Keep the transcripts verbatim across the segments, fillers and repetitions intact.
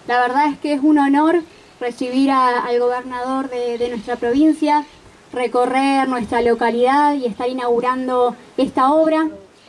La verdad es que es un honor recibir a, al gobernador de, de nuestra provincia, recorrer nuestra localidad y estar inaugurando esta obra.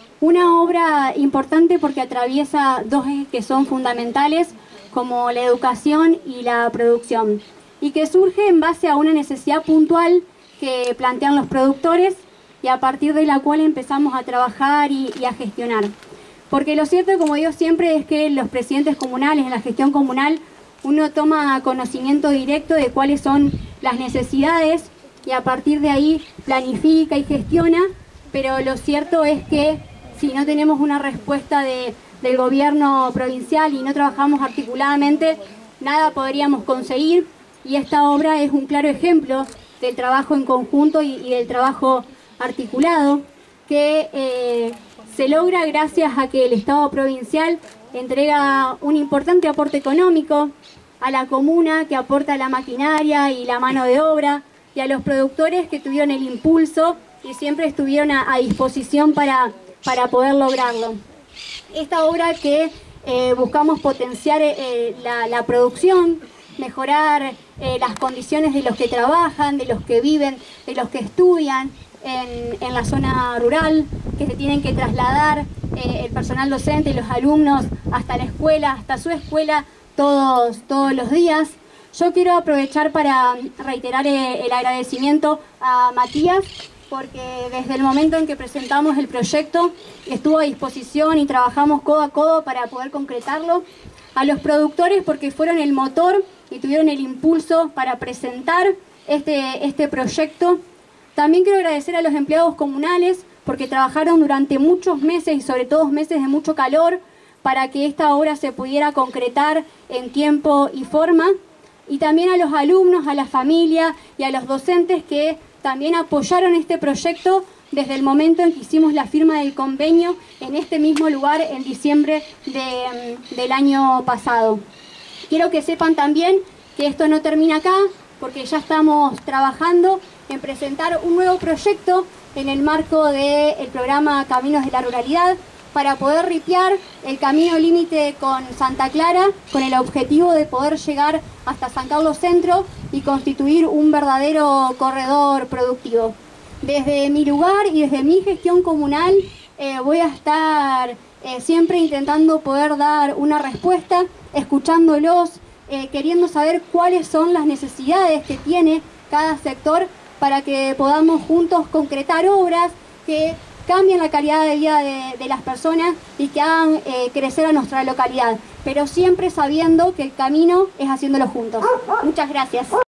Una obra importante porque atraviesa dos ejes que son fundamentales, como la educación y la producción, y que surge en base a una necesidad puntual que plantean los productores y a partir de la cual empezamos a trabajar y, y a gestionar. Porque lo cierto, como digo siempre, es que los presidentes comunales, en la gestión comunal, uno toma conocimiento directo de cuáles son las necesidades y a partir de ahí planifica y gestiona, pero lo cierto es que si no tenemos una respuesta de, del gobierno provincial y no trabajamos articuladamente, nada podríamos conseguir, y esta obra es un claro ejemplo del trabajo en conjunto y, y del trabajo articulado que eh, se logra gracias a que el Estado provincial entrega un importante aporte económico a la comuna, que aporta la maquinaria y la mano de obra, y a los productores que tuvieron el impulso y siempre estuvieron a, a disposición para, para poder lograrlo. Esta obra que eh, buscamos potenciar eh, la, la producción, mejorar eh, las condiciones de los que trabajan, de los que viven, de los que estudian en, en la zona rural, que se tienen que trasladar eh, el personal docente y los alumnos hasta la escuela, hasta su escuela, todos, todos los días. Yo quiero aprovechar para reiterar eh, el agradecimiento a Matías, porque desde el momento en que presentamos el proyecto estuvo a disposición y trabajamos codo a codo para poder concretarlo. A los productores, porque fueron el motor y tuvieron el impulso para presentar este, este proyecto. También quiero agradecer a los empleados comunales, porque trabajaron durante muchos meses y sobre todo meses de mucho calor para que esta obra se pudiera concretar en tiempo y forma. Y también a los alumnos, a la familia y a los docentes que también apoyaron este proyecto desde el momento en que hicimos la firma del convenio en este mismo lugar en diciembre de, del año pasado. Quiero que sepan también que esto no termina acá, porque ya estamos trabajando en presentar un nuevo proyecto en el marco del programa Caminos de la Ruralidad, para poder ripiar el camino límite con Santa Clara, con el objetivo de poder llegar hasta San Carlos Centro y constituir un verdadero corredor productivo. Desde mi lugar y desde mi gestión comunal eh, voy a estar eh, siempre intentando poder dar una respuesta, escuchándolos, eh, queriendo saber cuáles son las necesidades que tiene cada sector para que podamos juntos concretar obras que cambien la calidad de vida de, de las personas y que hagan eh, crecer a nuestra localidad, pero siempre sabiendo que el camino es haciéndolo juntos. Muchas gracias.